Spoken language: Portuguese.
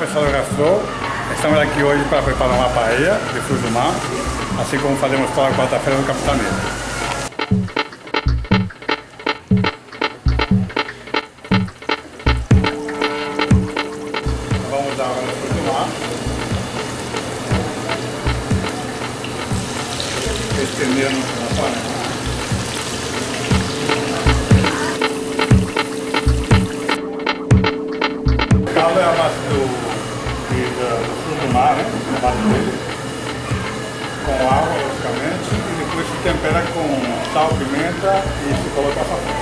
Restaurante Gastro. Estamos aqui hoje para preparar uma paella de frutos do mar, assim como fazemos toda quarta-feira no Capitaneira. Vamos dar água no fruto do mar, estendendo na panela. O caldo é a base do fruto do mar, né? A base dele, com água, logicamente, e depois se tempera com sal, pimenta e se coloca açafrão.